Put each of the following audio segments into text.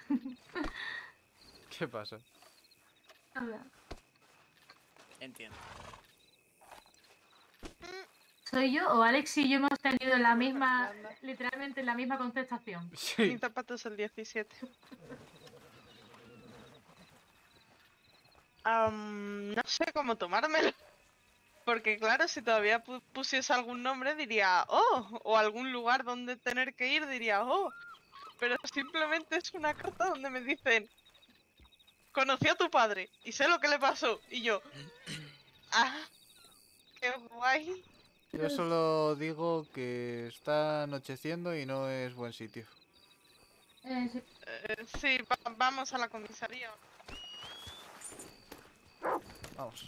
¿Qué pasa? A ver. Entiendo. ¿Soy yo o Alex y yo hemos tenido la misma, Fernanda. literalmente la misma contestación? Sí. Mi zapato es el 17. No sé cómo tomármelo. Porque claro, si todavía pusiese algún nombre diría, oh, o algún lugar donde tener que ir diría, oh. Pero simplemente es una carta donde me dicen, conocí a tu padre y sé lo que le pasó. Y yo, ah, qué guay. Yo solo digo que está anocheciendo y no es buen sitio. Sí. Sí, vamos a la comisaría. Vamos.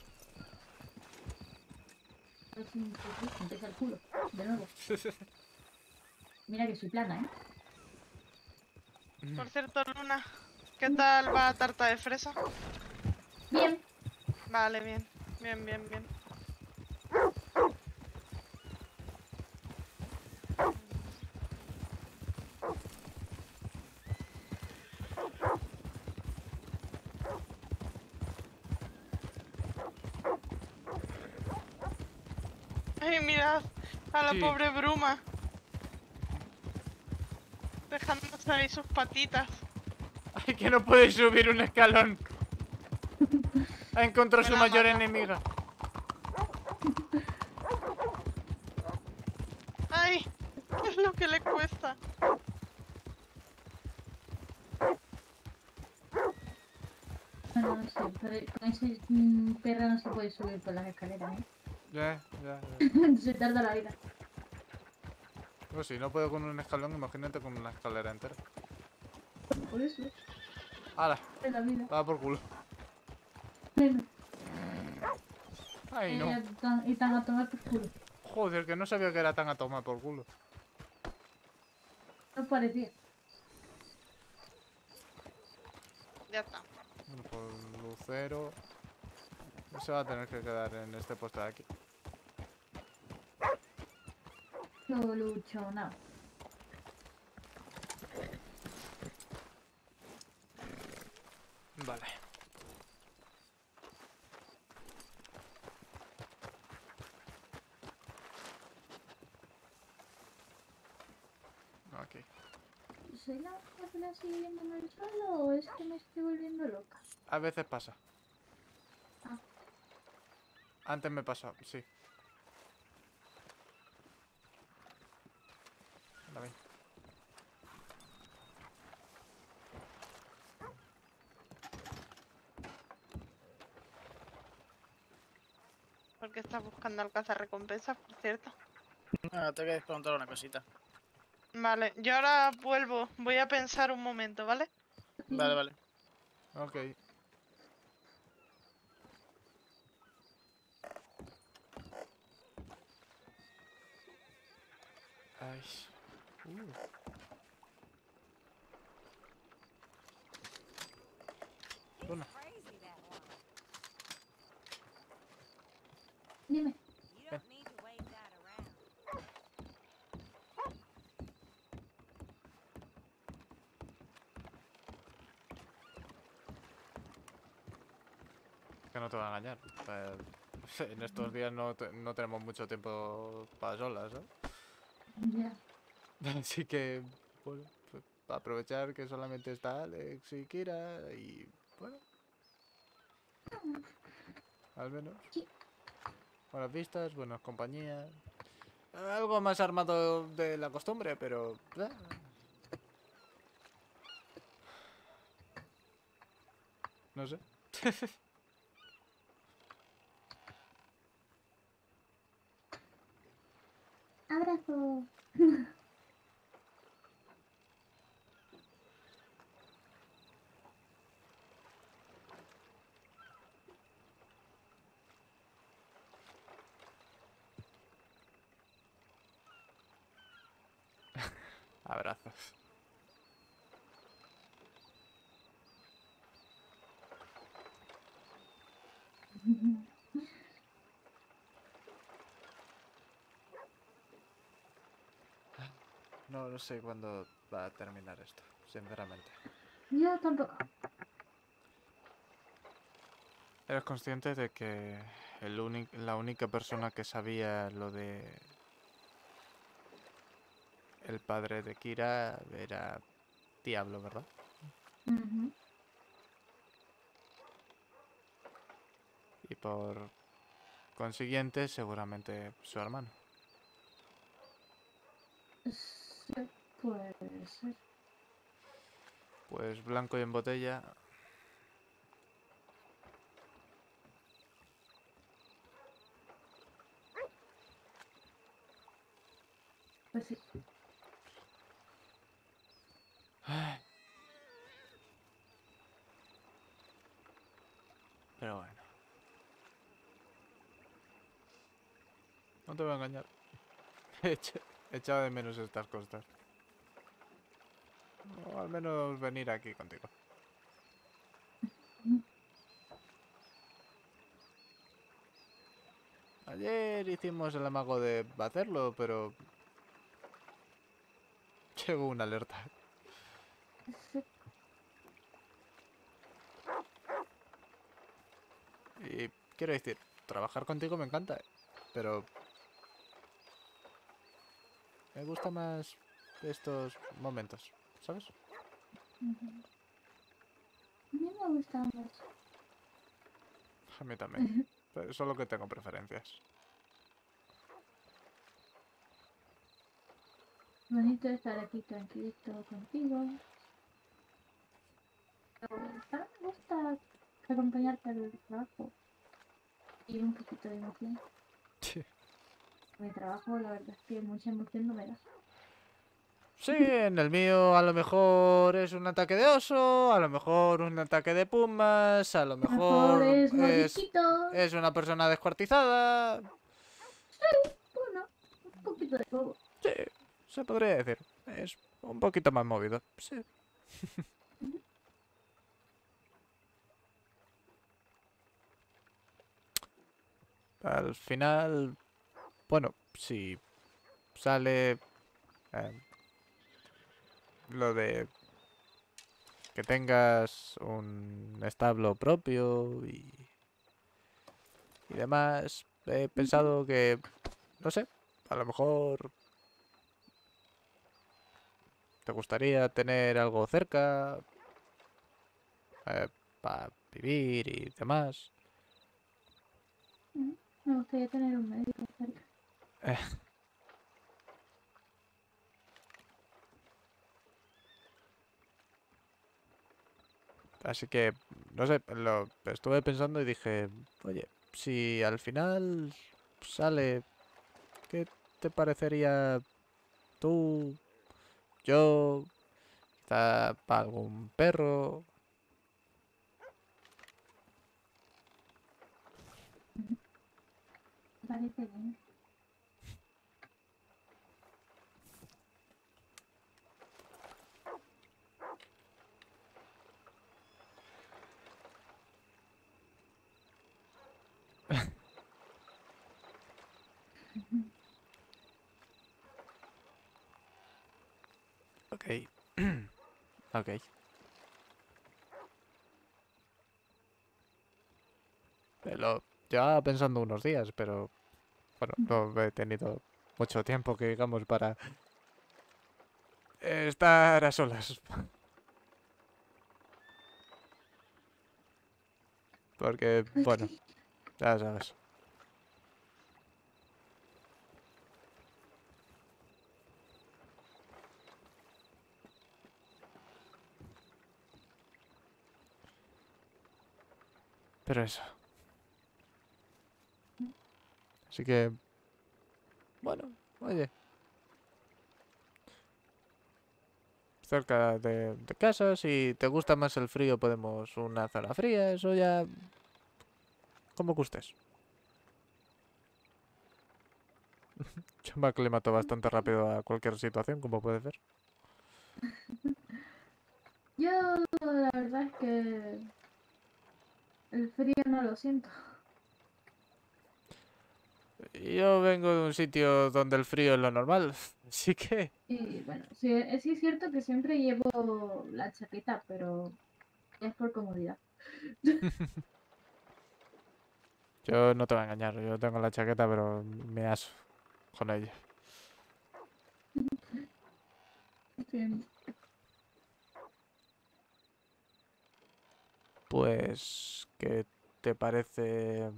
A ver si empieza el culo. De nuevo. Mira que soy plana, ¿eh? Por cierto, Luna, ¿qué tal va tarta de fresa? Bien. Vale, bien, bien, bien, bien. Ay, mirad a la Sí. pobre Bruma. Dejándose ahí sus patitas. ¡Ay, que no puede subir un escalón! Ha encontrado Me su la mayor mata. enemiga. Ay, ¿qué es lo que le cuesta? Bueno, no sé, pero con ese perro no se puede subir por las escaleras, ¿eh? Ya. Se tarda la vida. Pues si no puedo con un escalón, imagínate con una escalera entera. Por eso, ¡Hala! es la vida. Va por culo. Bueno, ¡Ay, no! y tan a tomar por culo. Joder, que no sabía que era tan a tomar por culo. No parecía. Ya está. Bueno, pues Lucero se va a tener que quedar en este puesto de aquí. Lo lucho, no. Vale. Ok. ¿Soy la única que la sigue viendo en el suelo o es que me estoy volviendo loca? A veces pasa. Ah. Antes me pasó, sí. Vale. Porque estás buscando al cazarrecompensas, por cierto. Ah, tengo que preguntar una cosita. Vale, yo ahora vuelvo. Voy a pensar un momento, ¿vale? Vale, vale. Ok. Ay. Luna. Crazy that one. Dime. You don't need to wave that around. Que no te va a engañar. En estos días no tenemos mucho tiempo para solas, ¿eh? Ya. Así que, bueno, pues, aprovechar que solamente está Alex y Kira y, bueno, al menos. Sí. Buenas vistas, buenas compañías. Algo más armado de la costumbre, pero... no sé. Abrazo. Abrazos. No sé cuándo va a terminar esto, sinceramente. Yo tampoco. ¿Eres consciente de que la única persona que sabía lo de el padre de Kira era Diablo, verdad? Ujú. Y por consiguiente, seguramente su hermano. Sí, puede ser. Pues blanco y en botella. Pues sí. Ay, pero bueno. No te voy a engañar. He echado de menos estas costas. O al menos venir aquí contigo. Ayer hicimos el amago de hacerlo, pero llegó una alerta. Sí. Y quiero decir, trabajar contigo me encanta, pero me gusta más estos momentos, ¿sabes? Ujú. A mí me gusta mucho. A mí también. Solo que tengo preferencias. Bonito estar aquí tranquilito contigo. Pero también me gusta acompañarte al trabajo y un poquito de emoción. Mi trabajo, la verdad es que mucha emoción no me da. Sí, en el mío a lo mejor es un ataque de oso, a lo mejor un ataque de pumas, a lo A lo mejor mejor es mordisquitos. es una persona descuartizada. Bueno, un poquito de todo. Sí, se podría decir. Es un poquito más movido. Sí. Al final, bueno, si sale lo de que tengas un establo propio y demás, he pensado que, no sé, a lo mejor te gustaría tener algo cerca para vivir y demás. Me gustaría tener un médico cerca. Así que, no sé, lo estuve pensando y dije, oye, si al final sale, ¿qué te parecería tú, yo, quizá para algún perro? Me parece bien. Ok, ok. Lo llevaba pensando unos días, pero bueno, no he tenido mucho tiempo que digamos para estar a solas. Porque, Pues bueno, sí. ya sabes. Pero eso. Así que, bueno, oye, cerca de casa, si te gusta más el frío, podemos una zona fría, eso ya como gustes. Yo me aclimato bastante rápido a cualquier situación, como puedes ver. Yo la verdad es que el frío no lo siento. Yo vengo de un sitio donde el frío es lo normal, así que Y bueno, sí, sí es cierto que siempre llevo la chaqueta, pero es por comodidad. yo no te voy a engañar. Yo tengo la chaqueta, pero me aso con ella. Sí. Pues, ¿qué te parece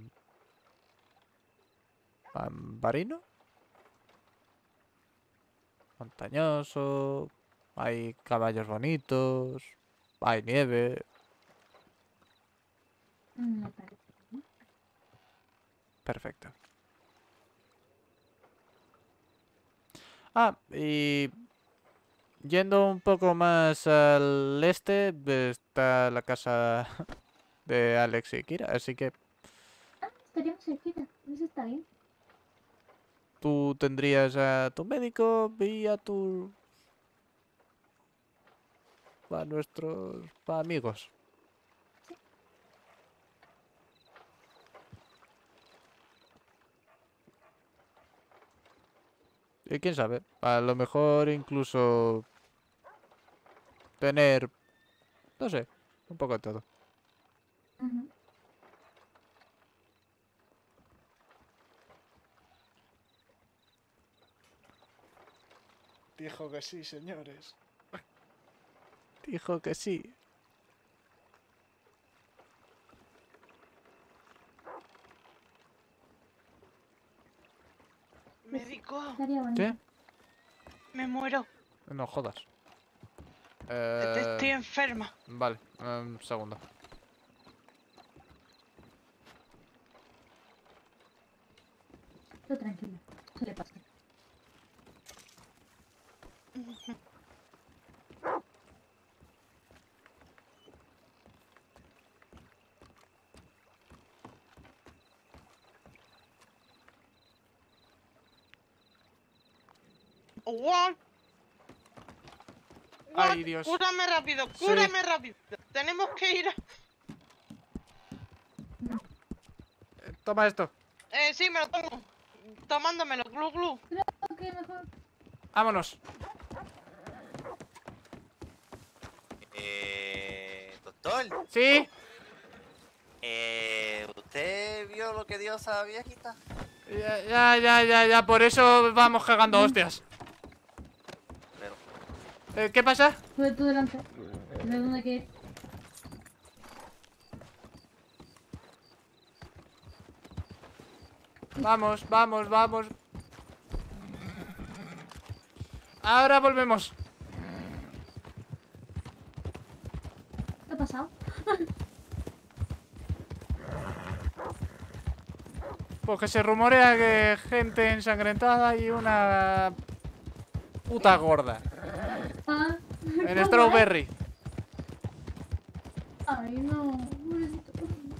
Ambarino? Montañoso, hay caballos bonitos, hay nieve. Me parece bien. Perfecto. Ah, y yendo un poco más al este está la casa de Alex y Kira, así que Estaríamos cerquita, eso está bien. tú tendrías a tu médico y a nuestros amigos. Y quién sabe, a lo mejor incluso tener, no sé, un poco de todo. Ujú. Dijo que sí, señores. Dijo que sí. Médico, Estaría bonito. ¿Qué? me muero. No jodas. Estoy enferma. Vale, un segundo. Tú tranquilo, se le pasa. What? Ay, Dios. Cúrame rápido, Sí. cúrame rápido. Tenemos que ir. Toma esto. Sí, me lo tomo. Tomándomelo, glu glu. Creo que mejor. Vámonos. Doctor, ¿Sí? ¿usted vio lo que dio a esa viejita? Ya. Por eso vamos cagando hostias. Pero, ¿Qué pasa? Sube tú delante. ¿De dónde hay que ir? Vamos. Ahora volvemos. ¿Qué ha pasado? Porque se rumorea que gente ensangrentada y una puta gorda. Ah, En ¿cómo Strawberry. es? Ay, no. Pobrecito.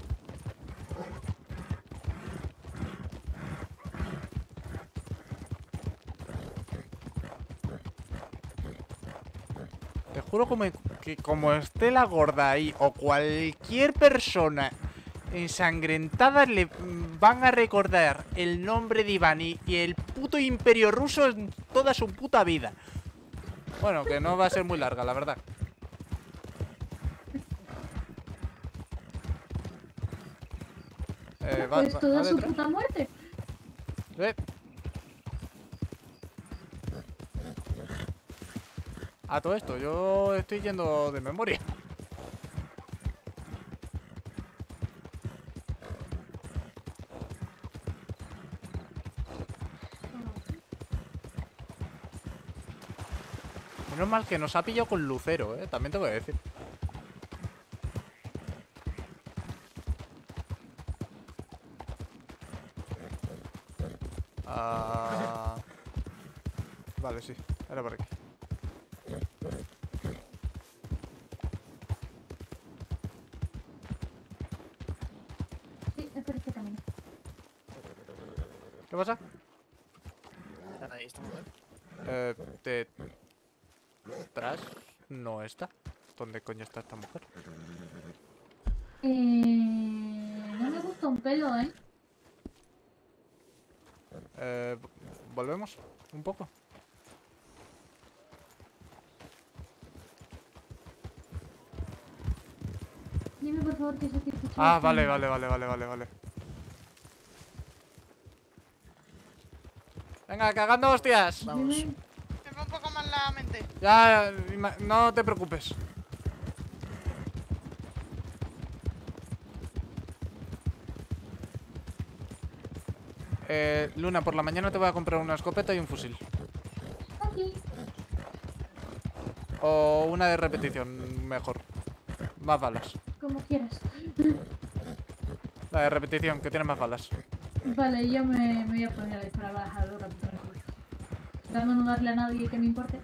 Te juro que como esté la gorda ahí o cualquier persona ensangrentada le van a recordar el nombre de Iván y el puto imperio ruso en toda su puta vida. Bueno, que no va a ser muy larga, la verdad. Pues toda su detrás. puta muerte. A todo esto, yo estoy yendo de memoria. Menos mal que nos ha pillado con Lucero, también te voy a decir. Vale, sí, era por aquí. Sí, es por este camino. ¿Qué pasa? Ahí está. Detrás no está. ¿Dónde coño está esta mujer? No me gusta un pelo, ¿eh? ¿Volvemos? ¿Un poco? Dime por favor que eso que escuchado. Ah, vale. Venga, cagando hostias. Vamos. Dime. Me va un poco mal la mente. Ya, no te preocupes. Luna, por la mañana te voy a comprar una escopeta y un fusil. Aquí. O una de repetición, mejor. Más balas. Como quieras. La de repetición, que tiene más balas. Vale, yo me voy a poner a disparar balas a lo rápido. Tratando de no darle a nadie que me importe.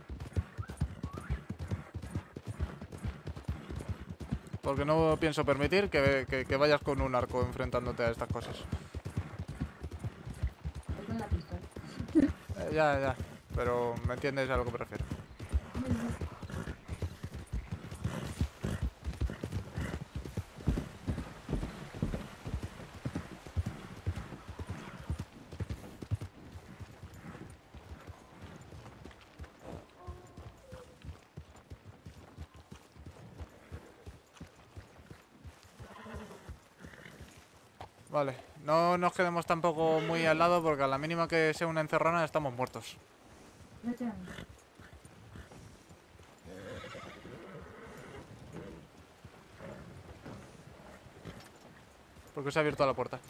Porque no pienso permitir que vayas con un arco enfrentándote a estas cosas. Pues con la pistola. Ya. Pero me entiendes a lo que prefiero. Vale, no nos quedemos tampoco muy al lado porque a la mínima que sea una encerrona estamos muertos. Vete a mí. Porque se ha abierto la puerta.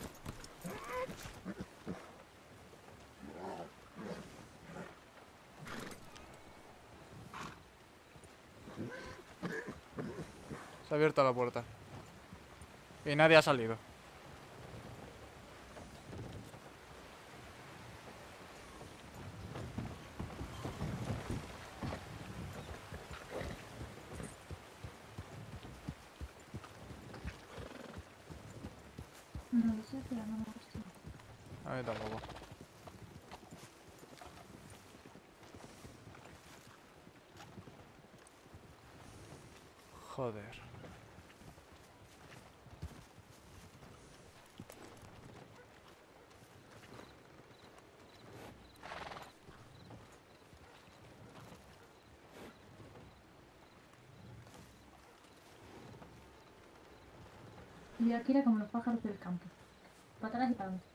Se ha abierto la puerta. Y nadie ha salido. No lo sé, pero no me gusta. A mí tampoco. Joder. Y aquí era como los pájaros del campo. Para atrás y para adelante.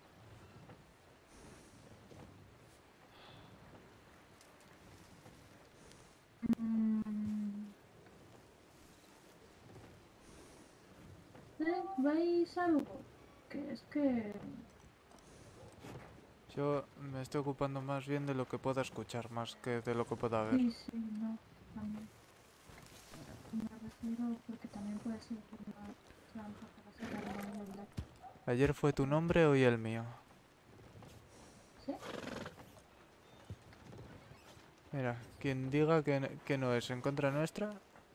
Mm. ¿Veis algo? Que es que... Yo me estoy ocupando más bien de lo que pueda escuchar, más que de lo que pueda ver. Sí, no, también. Me refiero porque también puede ser una trampa para sacar la maldad. ¿Ayer fue tu nombre hoy el mío? ¿Sí? Mira, quien diga que no es en contra nuestra...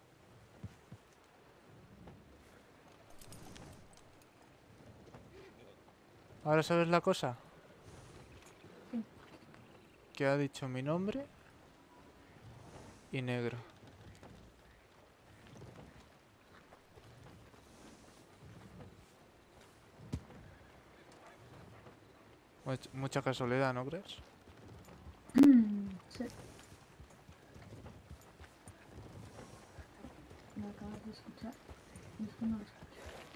¿Ahora sabes la cosa? Sí. Que ha dicho mi nombre y negro. Mucha casualidad, ¿no crees? Sí. Lo acabas de escuchar. Y es que no lo escucho.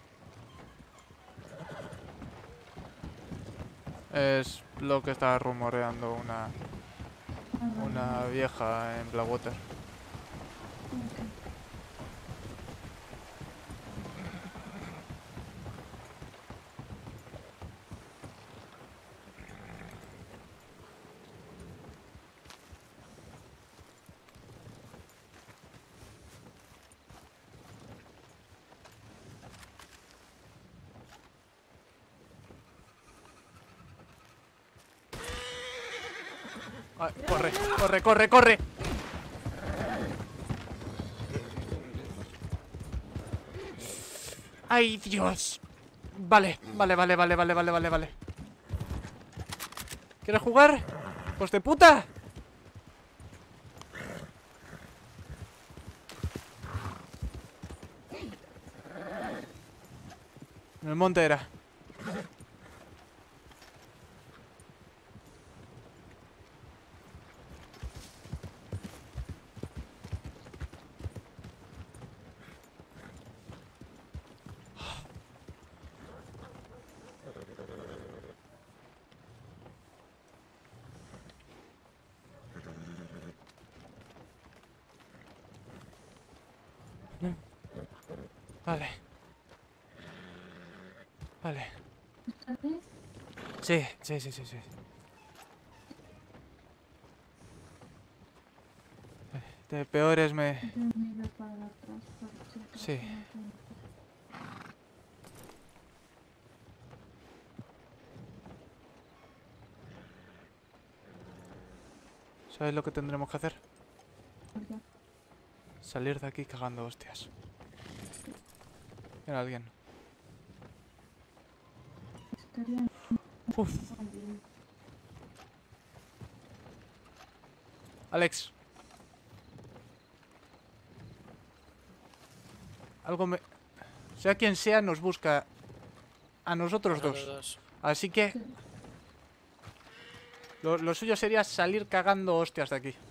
Es lo que está rumoreando Ah, una vieja en Blackwater. ok. Ay, corre, corre, corre, corre. Ay, Dios. Vale. ¿Quieres jugar? Pues de puta. En el monte era. Vale. Vale. ¿Estás bien? Sí, sí, sí, sí, sí. De peores me... Yo me iré para atrás, por si acaso Sí. no tengo. ¿Sabes lo que tendremos que hacer? Ya. Salir de aquí cagando hostias. Mira alguien. Estaría Uf. bien. Alex. Algo me... Sea quien sea, nos busca a nosotros dos. Así que Sí. lo suyo sería salir cagando hostias de aquí.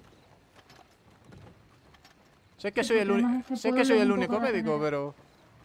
Sé que Sí, soy el porque único... además este Sé que pueblo soy es el un poco único médico, ratonero. pero...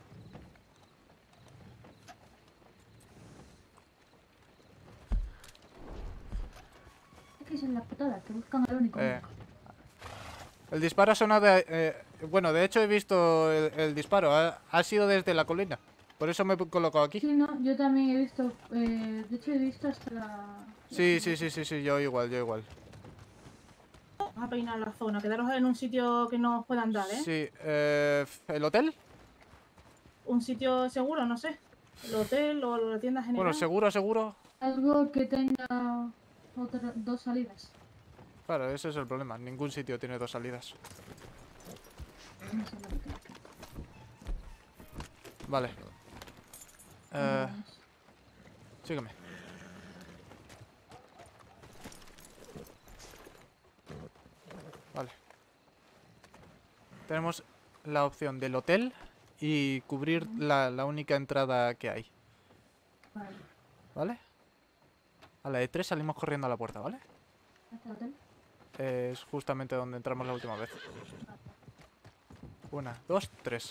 Es que esa es la putada, que buscan al único Eh, médico. el disparo ha sonado... bueno, de hecho he visto el disparo. Ha sido desde la colina. Por eso me he colocado aquí. Sí, no, yo también he visto, de hecho he visto hasta la Sí, sí, silueta. sí, sí, sí, yo igual, yo igual. Vamos a peinar la zona, quedaros en un sitio que no os puedan dar, ¿eh? Sí, ¿el hotel? Un sitio seguro, no sé. El hotel o la tienda general. Bueno, seguro, seguro. Algo que tenga dos salidas. Claro, ese es el problema. Ningún sitio tiene dos salidas. No sé lo que tengo. Vale. Vamos. Sígueme. Vale. Tenemos la opción del hotel y cubrir la única entrada que hay. Vale. ¿Vale? A la de 3 salimos corriendo a la puerta, ¿vale? ¿Hasta el hotel? Es justamente donde entramos la última vez. 1, 2, 3.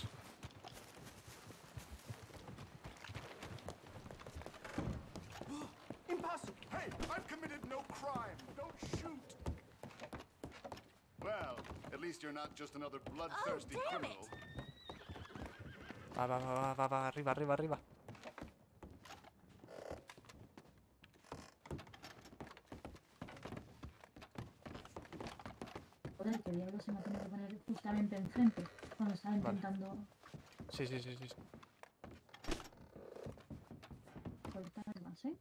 Impossible! Hey, I've committed no crime. Don't shoot. Well, at least you're not just another bloodthirsty criminal. Va, va, va, va, va, va, arriba, arriba, arriba. Joder, que diablo se me ha tenido que poner justamente enfrente cuando estaba intentando Sí, sí, sí, sí. cortar más, ¿eh?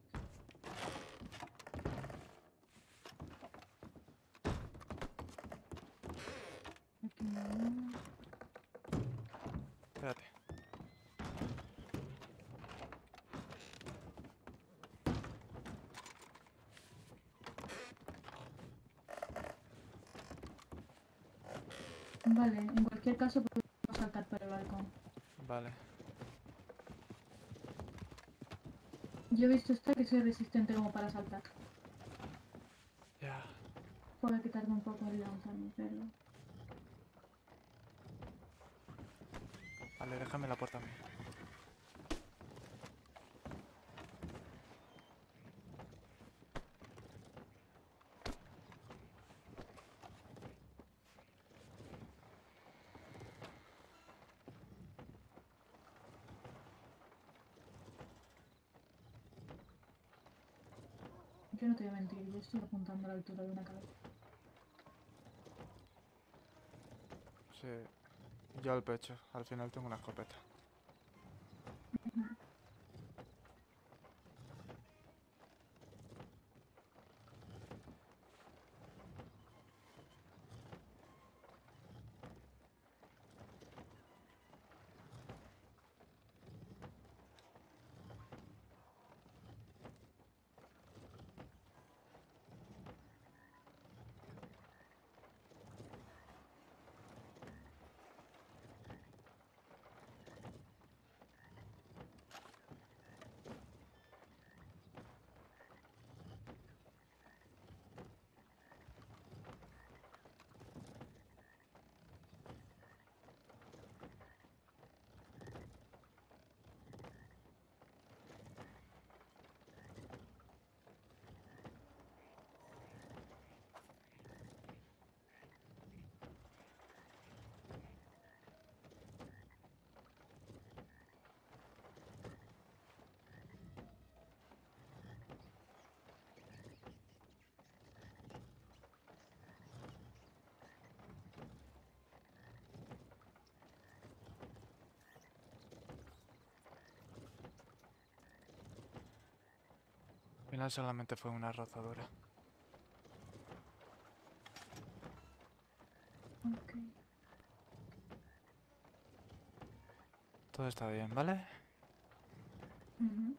Aquí no hay nada. Espérate. Vale, en cualquier caso podemos saltar por el balcón. Vale. Yo he visto esta que soy resistente como para saltar. Ya. Puede que tarde un poco en lanzarme, pero... Vale, déjame la puerta a mí. Yo no te voy a mentir, yo estoy apuntando a la altura de una cabeza. Sí. Yo al pecho. Al final tengo una escopeta. final solamente fue una rozadura. Ok. Todo está bien, ¿vale? Ujú.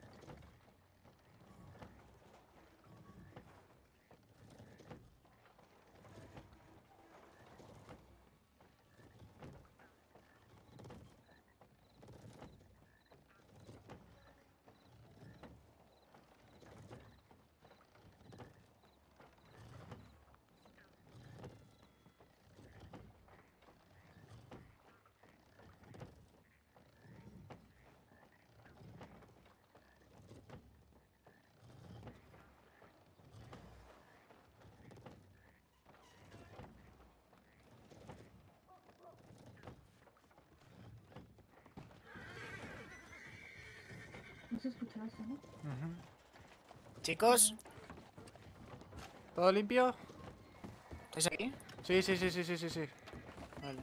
No se escuchaba eso, ¿no? Ujú. Chicos, ¿Todo limpio? ¿estáis aquí? Sí, sí, sí, sí, sí, sí, sí. Vale.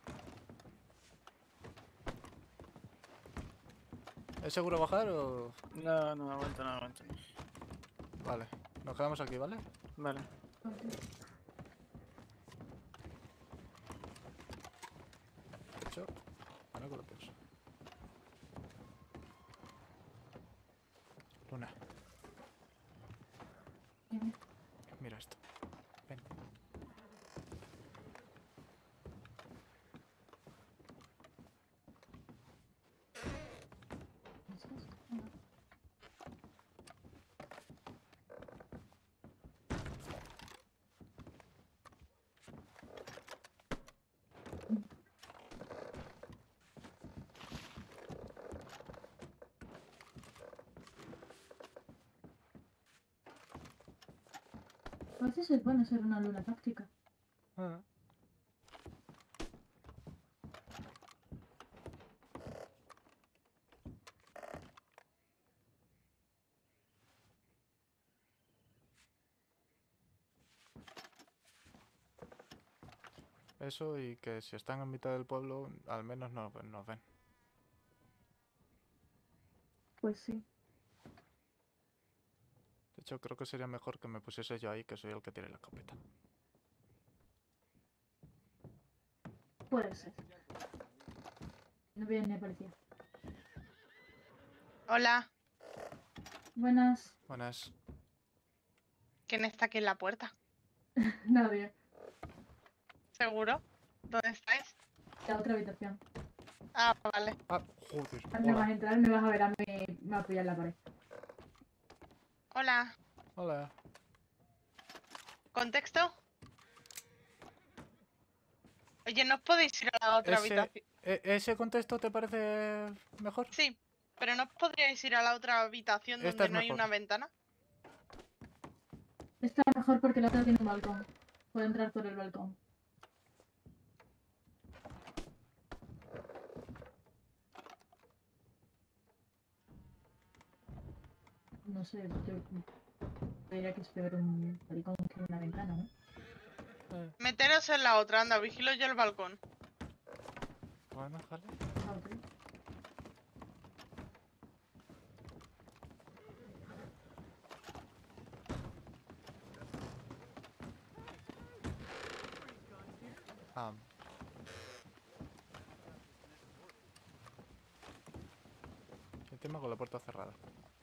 ¿Es seguro bajar o...? No, no aguanto, no aguanto. Vale. Nos quedamos aquí, ¿vale? Vale. Ok. De hecho, ahora que lo pienso. Luna, Dime. mira esto. Ven. ¿Es esto? No. A veces es bueno ser una luna táctica. Ah. Eso y que si están en mitad del pueblo, al menos nos ven. Pues sí. De hecho, creo que sería mejor que me pusiese yo ahí, que soy el que tiene la escopeta. Puede ser. No viene ni policía. Hola, Buenas. Buenas. ¿quién está aquí en la puerta? Nadie. ¿Seguro? ¿Dónde estáis? La otra habitación. Ah, vale. Ah, joder. Ahora me vas a Hola. entrar, me vas a ver a mí, me va a apoyar en la pared. Hola. Hola. ¿Contexto? Oye, ¿no os podéis ir a la otra habitación? ¿Ese contexto te parece mejor? Sí, pero ¿no os podríais ir a la otra habitación Esta donde es no hay mejor. una ventana? Está mejor porque la otra tiene un balcón. Puedo entrar por el balcón. No sé, yo diría que es peor un balcón que una ventana, ¿no? Meteros en la otra, anda, vigilo yo el balcón. Bueno, vale. Ah, ok. Ah. Encima con la puerta cerrada.